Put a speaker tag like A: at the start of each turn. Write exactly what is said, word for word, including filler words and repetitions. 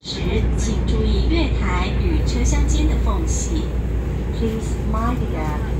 A: 时，请注意月台与车厢间的缝隙。
B: Please mind the gap